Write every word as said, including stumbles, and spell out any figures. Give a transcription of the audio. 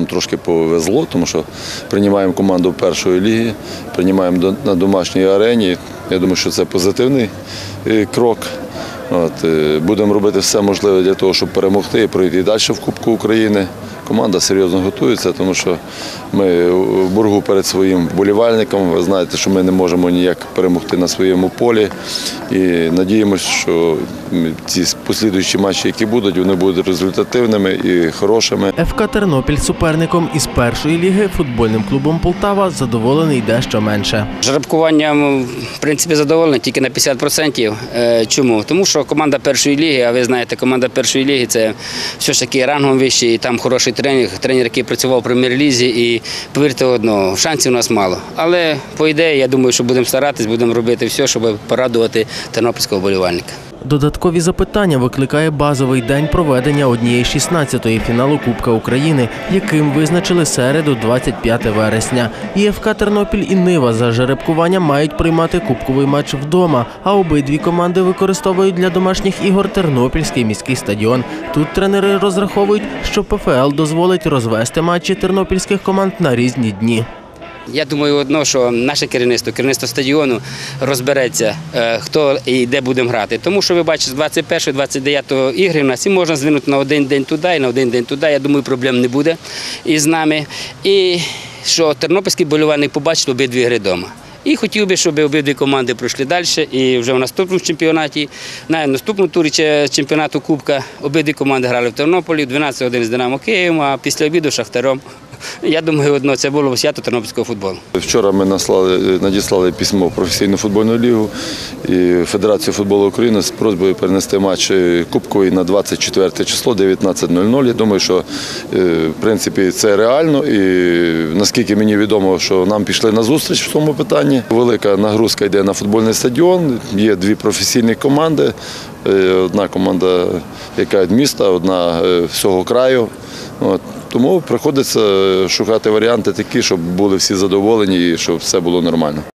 трошки повезло, тому що приймаємо команду першої ліги, приймаємо на домашній арені. Я думаю, що це позитивний крок. От, будемо робити все можливе для того, щоб перемогти і пройти далі в Кубку України. Команда серйозно готується, тому що ми в боргу перед своїм вболівальником. Ви знаєте, що ми не можемо ніяк перемогти на своєму полі. І надіємося, що ці послідуючі матчі, які будуть, вони будуть результативними і хорошими. еф ка «Тернопіль» суперником із першої ліги футбольним клубом «Полтава» задоволений дещо менше. Жеребкуванням, в принципі, задоволений тільки на п'ятдесят відсотків. Чому? Тому що команда першої ліги, а ви знаєте, команда першої ліги – це все ж таки рангом вищий, і там хороший тренер, тренер, який працював у прем'єр-лізі, і повірте одного, шансів у нас мало. Але, по ідеї, я думаю, що будемо старатись, будемо робити все, щоб порадувати тернопільського вболівальника. Додаткові запитання викликає базовий день проведення однієї шістнадцятої фіналу Кубка України, яким визначили середу, двадцять п'яте вересня. І еф ка «Тернопіль» і «Нива» за жеребкуванням мають приймати кубковий матч вдома, а обидві команди використовують для домашніх ігор Тернопільський міський стадіон. Тут тренери розраховують, що пе еф ел дозволить розвести матчі тернопільських команд на різні дні. Я думаю, одно, що наше керівництво, керівництво стадіону розбереться, хто і де будемо грати. Тому що, ви бачите, з двадцять першого - двадцять дев'ятого ігри в нас і можна звинути на один день туди і на один день туди. Я думаю, проблем не буде із нами. І що тернопільський вболівальник побачить обидві гри вдома. І хотів би, щоб обидві команди пройшли далі. І вже в наступному чемпіонаті, на наступному турі чемпіонату Кубка, обидві команди грали в Тернополі, в дванадцять годин з «Динамо» Києвом, а після обіду – Шахтарем. Я думаю, одно, це було свято тернопільського футболу. Вчора ми наслали, надіслали письмо в професійну футбольну лігу і Федерацію футболу України з просьбою перенести матч Кубковий на двадцять четверте число, дев'ятнадцять нуль нуль. Я думаю, що в принципі це реально і наскільки мені відомо, що нам пішли на зустріч в цьому питанні. Велика нагрузка йде на футбольний стадіон, є дві професійні команди. Одна команда, яка від міста, одна всього краю. От. Тому приходиться шукати варіанти такі, щоб були всі задоволені і щоб все було нормально.